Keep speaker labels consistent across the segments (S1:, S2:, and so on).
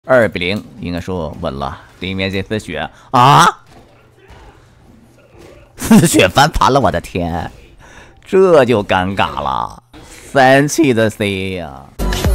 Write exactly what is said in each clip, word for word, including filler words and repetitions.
S1: 二比零，应该说稳了。对面这丝血啊，丝血翻盘了，我的天，这就尴尬了。三气的 C 呀、啊。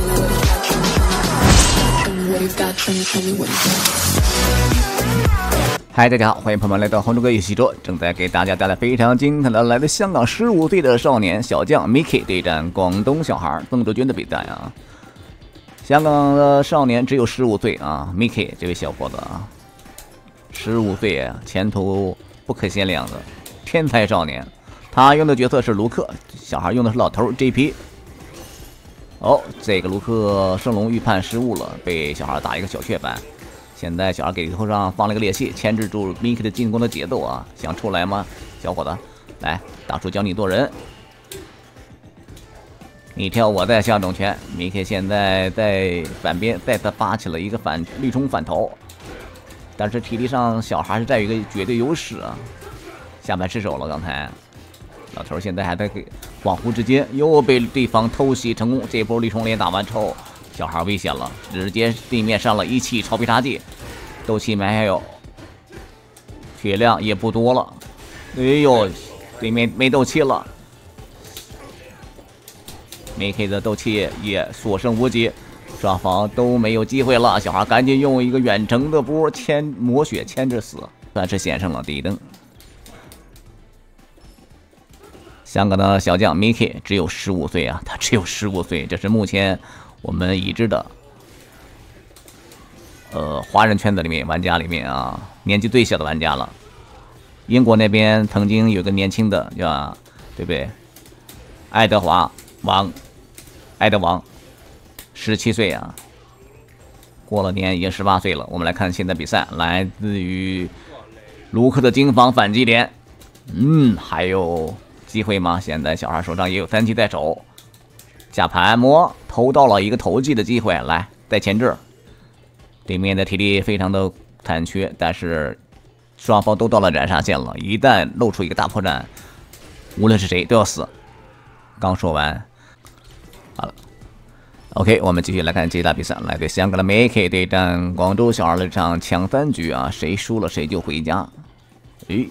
S1: 嗨，大家好，欢迎朋友们来到红猪哥游戏桌，正在给大家带来非常精彩的来自香港十五岁的少年小将 Mickey 对战广东小孩邓卓君的比赛啊。香港的少年只有十五岁啊 ，Mickey 这位小伙子啊，十五岁啊，前途不可限量的天才少年。他用的角色是卢克，小孩用的是老头 J P。哦，这个卢克圣龙预判失误了，被小孩打一个小雀斑。现在小孩给头上放了个裂隙，牵制住 Mickey 的进攻的节奏啊！想出来吗，小伙子？来，大叔教你做人。你跳，我在下重拳。Mickey 现在在反边再次发起了一个反力冲反投，但是体力上小孩是占有一个绝对优势啊！下盘失手了，刚才老头现在还在恍惚之间又被对方偷袭成功，这波力冲连打完之后。小孩危险了，直接地面上了一气超必杀技，斗气没还有，血量也不多了。哎呦，对面没斗气了 ，Mickey 的斗气也所剩无几，双方都没有机会了。小孩赶紧用一个远程的波牵抹血牵制死，算是险胜了第一灯。香港的小将 Mickey 只有十五岁啊，他只有十五岁，这是目前。我们已知的，呃，华人圈子里面玩家里面啊，年纪最小的玩家了。英国那边曾经有个年轻的，叫对不对？爱德华王，爱德王，十七岁啊，过了年已经十八岁了。我们来看现在比赛，来自于卢克的金防反击连，嗯，还有机会吗？现在小孩手上也有三击在手。下盘摸偷到了一个投技的机会，来再前置。对面的体力非常的残缺，但是双方都到了斩杀线了，一旦露出一个大破绽，无论是谁都要死。刚说完，好了 ，OK， 我们继续来看这一大比赛，来对香港的 Mickey 对战广州小孩的这场抢三局啊，谁输了谁就回家。咦，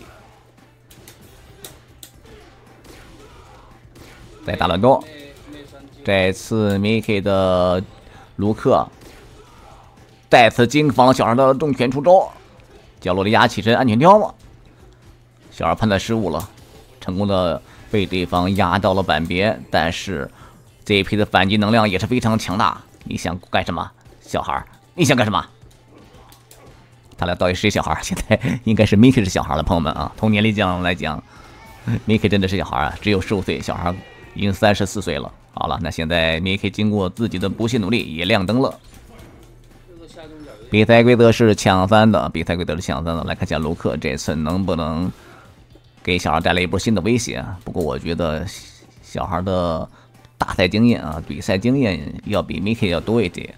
S1: 再打乱斗。这次 Mickey 的卢克再次惊防小孩的重拳出招，角落的压起身安全跳嘛，小孩判断失误了，成功的被对方压到了板边，但是这一批的反击能量也是非常强大。你想干什么，小孩？你想干什么？他俩到底是谁小孩？现在应该是 Mickey 是小孩了，朋友们啊，从年龄讲来讲 ，Mickey 真的是小孩啊，只有十五岁，小孩已经三十四岁了。好了，那现在 Mickey 经过自己的不懈努力，也亮灯了。比赛规则是抢三的，比赛规则是抢三的。来看一下卢克这次能不能给小孩带来一波新的威胁。不过我觉得小孩的大赛经验啊，比赛经验要比 Mickey 要多一点。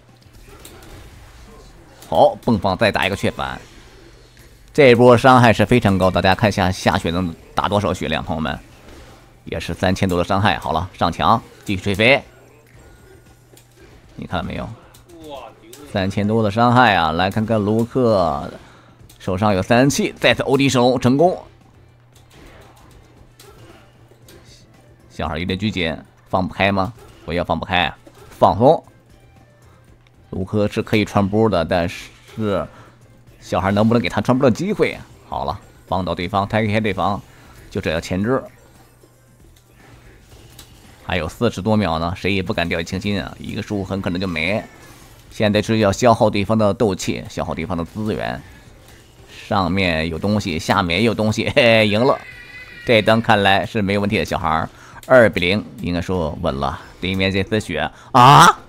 S1: 好，迸放再打一个雀斑，这一波伤害是非常高，大家看一下下血能打多少血量，朋友们。也是三千多的伤害。好了，上墙继续吹飞，你看到没有？三千多的伤害啊！来看看卢克手上有三气，再次欧弟手龙成功。小孩有点拘谨，放不开吗？不要放不开，放松。卢克是可以传波的，但是小孩能不能给他传波的机会？好了，帮到对方，抬开对方，就这样前置。还有四十多秒呢，谁也不敢掉以轻心啊！一个失误很可能就没。现在是要消耗对方的斗气，消耗对方的资源。上面有东西，下面也有东西，嘿嘿，赢了。这灯看来是没有问题的，小孩二比零，应该说稳了。对面这丝血啊，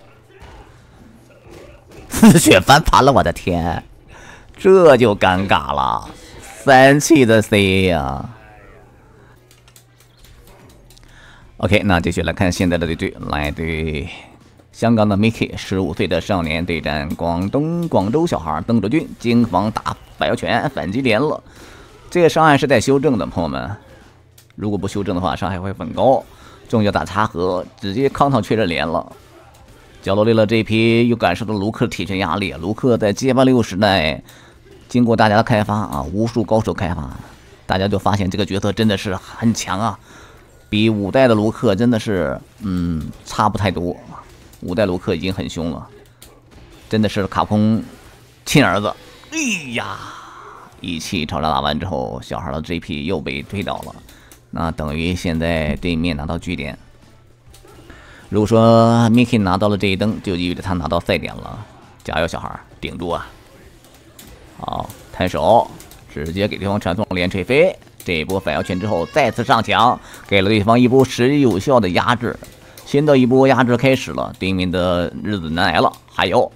S1: 丝血翻盘了，我的天，这就尴尬了。三气的 C 呀、啊。OK， 那继续来看现在的对队，来对香港的 Mickey 十五岁的少年对战广东广州小孩邓卓君，惊防打反腰拳反击连了。这个伤害是在修正的，朋友们，如果不修正的话，伤害会很高。重要打插合，直接康上确认连了。 角落里的这批又感受到卢克的体权压力。卢克在街霸六时代，经过大家的开发啊，无数高手开发，大家就发现这个角色真的是很强啊，比五代的卢克真的是嗯差不太多。五代卢克已经很凶了，真的是卡通亲儿子。哎呀，一气超炸打完之后，小孩的 G P 又被推倒了，那等于现在对面拿到据点。如果说 Mickey 拿到了这一灯，就意味着他拿到赛点了。加油，小孩，顶住啊！好，摊手，直接给对方传送连锤飞。这一波反摇拳之后，再次上墙，给了对方一波实际有效的压制。新的一波压制开始了，对面的日子难挨了。还有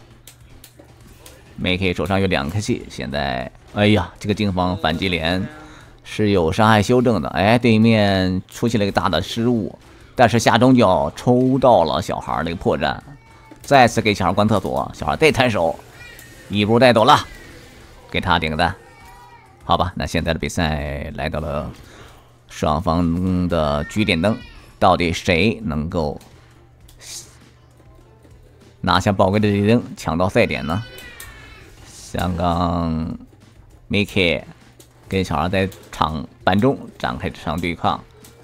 S1: Mickey 手上有两颗气，现在，哎呀，这个近防反击连是有伤害修正的。哎，对面出现了一个大的失误。但是下中脚抽到了小孩那个破绽，再次给小孩关厕所，小孩再摊手，一波带走了，给他点个赞。好吧，那现在的比赛来到了双方的局点灯，到底谁能够拿下宝贵的这灯，抢到赛点呢？香港 Mickey 跟小孩在场板中展开这场对抗。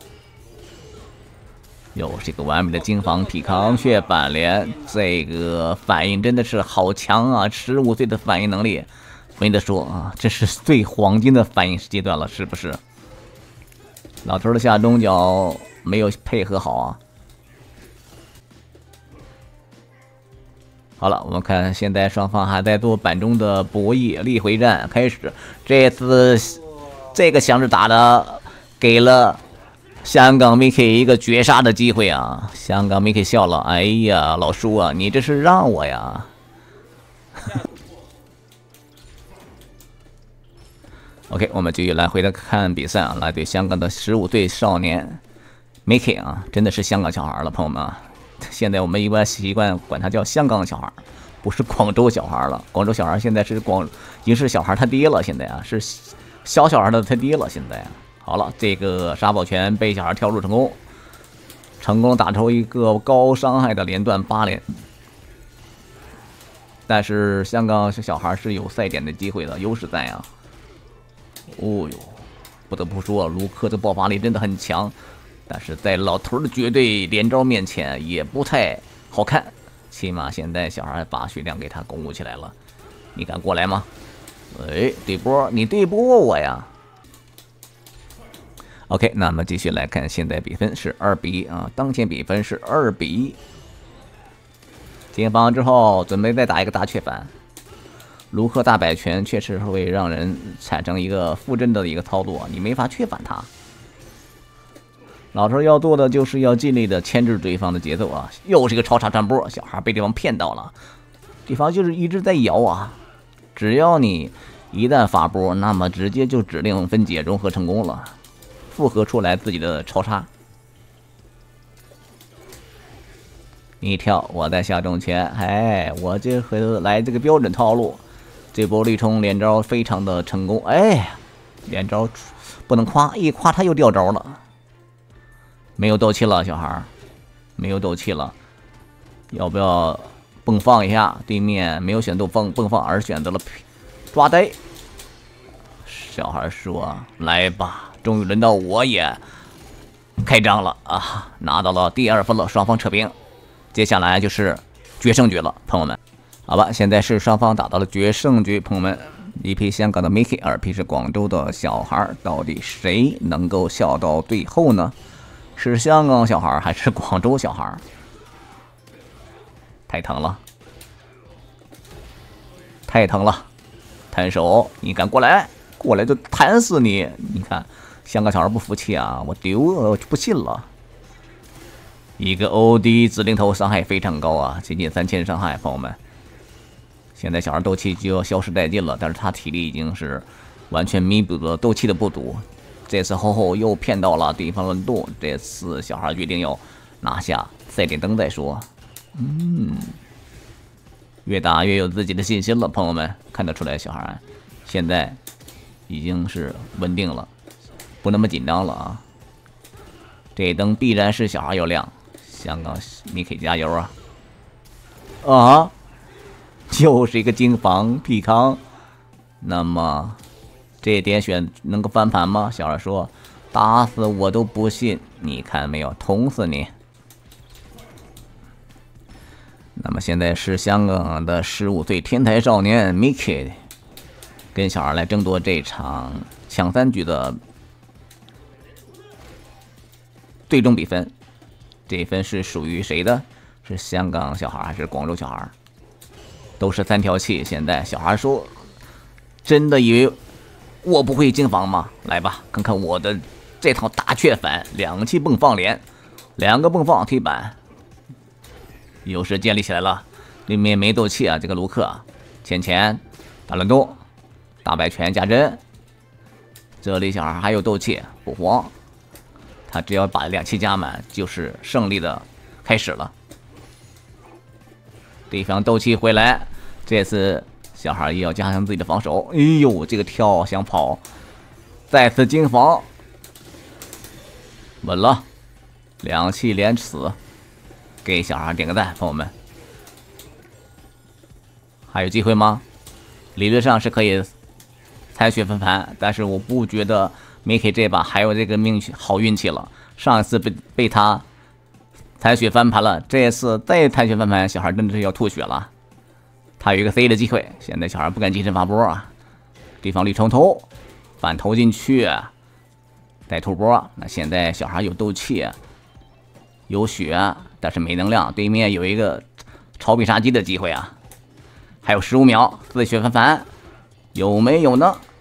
S1: 又是一个完美的金防抵抗血反连，这个反应真的是好强啊！十五岁的反应能力，没得说啊，这是最黄金的反应阶段了，是不是？老头的下中脚没有配合好啊。好了，我们看现在双方还在做板中的博弈，力回战开始。这次这个响指打的给了香港 Mickey 一个绝杀的机会啊！香港 Mickey 笑了，哎呀，老叔啊，你这是让我呀？OK， 我们继续来回头看比赛啊，来对香港的十五岁少年 Mickey 啊，真的是香港小孩了，朋友们啊！现在我们一般习惯管他叫香港小孩，不是广州小孩了。广州小孩现在是广，已经是小孩他爹了，现在啊是小小孩的他爹了，现在啊。好了，这个沙宝拳被小孩跳入成功，成功打出一个高伤害的连段八连。但是香港小孩是有赛点的机会的，优势在啊。哦呦，不得不说，卢克的爆发力真的很强，但是在老头的绝对连招面前也不太好看。起码现在小孩把血量给他巩固起来了，你敢过来吗？哎，对波，你对波我呀！ OK， 那么继续来看，现在比分是二比一啊，当前比分是二比一。进防之后，准备再打一个大雀反。卢克大摆拳确实会让人产生一个负针的一个操作，你没法雀反他。老头要做的就是要尽力的牵制对方的节奏啊！又是一个超叉传波，小孩被对方骗到了，对方就是一直在摇啊。只要你一旦发波，那么直接就指令分解融合成功了。 复合出来自己的超叉，你跳，我在下重拳，哎，我这回来这个标准套路，这波绿冲连招非常的成功，哎，连招不能夸，一夸他又掉招了，没有斗气了，小孩没有斗气了，要不要蹦放一下？对面没有选择蹦蹦放，而选择了抓呆。小孩说：“来吧。” 终于轮到我也开张了啊！拿到了第二分了，双方扯平。接下来就是决胜局了，朋友们。好吧，现在是双方打到了决胜局，朋友们。一批香港的 Mickey， 二批是广州的小孩，到底谁能够笑到最后呢？是香港小孩还是广州小孩？太疼了，太疼了！摊手，你敢过来？过来就弹死你！你看。 香港小孩不服气啊！我丢，我就不信了。一个 O D 指令头伤害非常高啊，接近三千伤害，朋友们。现在小孩斗气就要消失殆尽了，但是他体力已经是完全弥补了斗气的不足。这次后后又骗到了对方的路，这次小孩决定要拿下赛点灯再说。嗯，越打越有自己的信心了，朋友们看得出来，小孩现在已经是稳定了。 不那么紧张了啊！这灯必然是小孩要亮，香港 Mickey 加油啊！ 啊，又是一个金防匹康。那么这点血能够翻盘吗？小二说：“打死我都不信，你看没有，捅死你。”那么现在是香港的十五岁天才少年 Mickey 跟小二来争夺这场抢三局的最终比分。这分是属于谁的？是香港小孩还是广州小孩？都是三条气。现在小孩说：“真的以为我不会金防吗？来吧，看看我的这套大雀反，两气迸放连，两个迸放踢板。”优势建立起来了，对面没斗气啊！这个卢克，前前大乱斗，大摆拳加针。这里小孩还有斗气，不慌，他只要把两气加满，就是胜利的开始了。对方斗气回来，这次小孩也要加强自己的防守。哎呦，这个跳想跑，再次金防，稳了，两气连死。给小孩点个赞，朋友们，还有机会吗？理论上是可以采血翻盘，但是我不觉得 Mickey 这把还有这个命好运气了。上一次被被他采血翻盘了，这次再采血翻盘，小孩真的是要吐血了。他有一个 C 的机会，现在小孩不敢近身发波啊。对方绿冲头反投进去，带突波。那现在小孩有斗气，有血。但是没能量，对面有一个超必杀技的机会啊！还有十五秒，自血翻盘，有没有呢？